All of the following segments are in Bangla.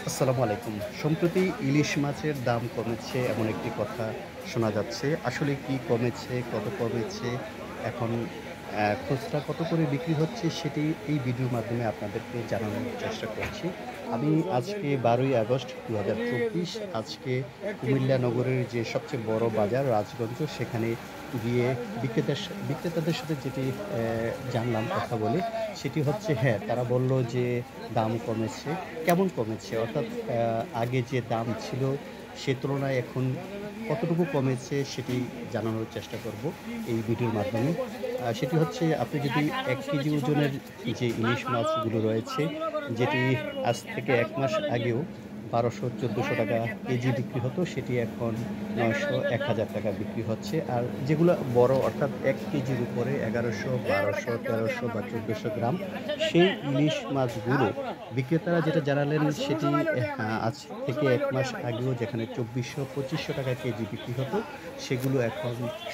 আসসালামু আলাইকুম। সম্প্রতি ইলিশ মাছের দাম কমেছে এমন একটি কথা শোনা যাচ্ছে। আসলে কি কমেছে, কত কমেছে, এখন খুচরা কত করে বিক্রি হচ্ছে সেটি এই ভিডিওর মাধ্যমে আপনাদেরকে জানানোর চেষ্টা করছি। আমি আজকে ১২ই আগস্ট ২০২৪ আজকে কুমিল্লা নগরের যে সবচেয়ে বড় বাজার রাজগঞ্জ সেখানে গিয়ে বিক্রেতাদের সাথে যেটি জানলাম কথা বলে সেটি হচ্ছে হ্যাঁ, তারা বলল যে দাম কমেছে। কেমন কমেছে? অর্থাৎ আগে যে দাম ছিল সে তুলনায় এখন কতটুকু কমেছে সেটি জানানোর চেষ্টা করব এই ভিডিওর মাধ্যমে। সেটি হচ্ছে আপনি যদি ১ কেজি ওজনের যে ইলিশ মাছগুলো রয়েছে, যেটি আজ থেকে ১ মাস আগেও ৳১২০০-১৪০০ কেজি বিক্রি হতো, সেটি এখন ৯০০, ৳১,০০০ বিক্রি হচ্ছে। আর যেগুলা বড় অর্থাৎ ১ কেজির উপরে ১১০০, ১২০০, ১৩০০ বা ১৪০০ গ্রাম সেই ইলিশ মাছগুলো বিক্রেতারা যেটা জানালেন সেটি আজ থেকে ১ মাস আগেও যেখানে ৳২৪০০-২৫০০ কেজি বিক্রি হতো, সেগুলো এখন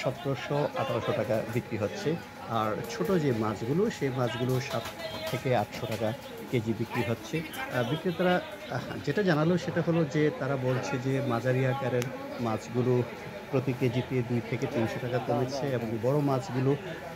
৳১৭০০-১৮০০ বিক্রি হচ্ছে। আর ছোট যে মাছগুলো, সেই মাছগুলো ৳৭০০-৮০০ কেজি বিক্রি হচ্ছে। বিক্রেতারা যেটা জানালো সেটা হলো যে তারা বলছে যে মাঝারি আকারের মাছগুলো প্রতি কেজিতে ৳২-৩০০ কমেছে এবং বড় মাছগুলো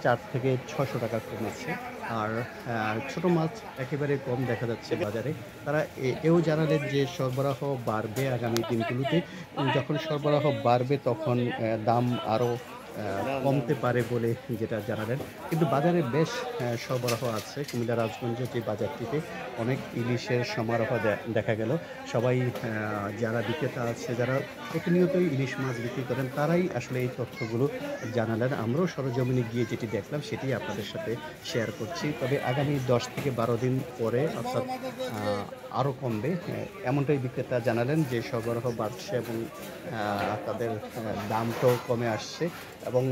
৳৪-৬০০ কমেছে। আর ছোট মাছ একেবারে কম দেখা যাচ্ছে বাজারে। তারা এও জানালেন যে সরবরাহ বাড়বে আগামী দিনগুলোতে। যখন সরবরাহ বাড়বে তখন দাম আরো কমতে পারে বলে যেটা জানালেন। কিন্তু বাজারে বেশ সরবরাহ আছে। কুমিল্লা রাজগঞ্জের যে বাজারটিতে অনেক ইলিশের সমারোহ দেখা গেল। সবাই যারা বিক্রেতা আছে, যারা প্রতিনিয়তই ইলিশ মাছ বিক্রি করেন, তারাই আসলে এই তথ্যগুলো জানালেন। আমরাও সরেজমিনে গিয়ে যেটি দেখলাম সেটি আপনাদের সাথে শেয়ার করছি। তবে আগামী ১০ থেকে ১২ দিন পরে অর্থাৎ আ আরো কমবে। এমনটাই বিক্রেতা জানালেন যে সরবরাহ বাড়ছে এবং তাদের দামটাও কমে আসছে এবং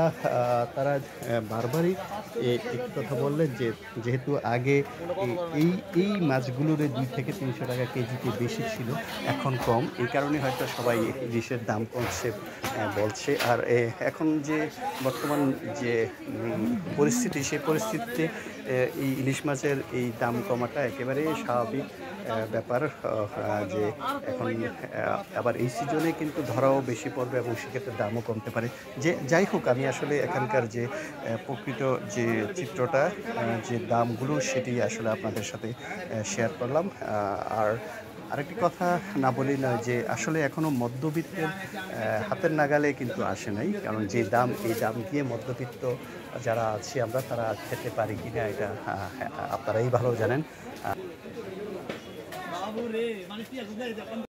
তারা বারবারই একটি কথা বললেন যে যেহেতু আগে এ এই এই মাছগুলোর ৳২-৩০০ কেজিতে বেশি ছিল, এখন কম। এই কারণে হয়তো সবাই ইলিশের দাম কমছে বলছে। আর এখন যে বর্তমান যে পরিস্থিতি, সেই পরিস্থিতিতে এই ইলিশ মাছের এই দাম কমাটা একেবারেই স্বাভাবিক ব্যাপার। যে এখন আবার এই সিজনে কিন্তু ধরাও বেশি পড়বে এবং সেক্ষেত্রে দামও কমতে পারে। যাই হোক আমি আসলে এখানকার যে প্রকৃত যে চিত্রটা যে দামগুলো সেটি আসলে আপনাদের সাথে শেয়ার করলাম। আর আরেকটি কথা না বলেই নয় যে আসলে এখনো মধ্যবিত্তের হাতের নাগালে কিন্তু আসে নাই। কারণ যে দাম এই দাম দিয়ে মধ্যবিত্ত যারা আছি আমরা তারা খেতে পারি কিনা এটা আপনারাই ভালো জানেন।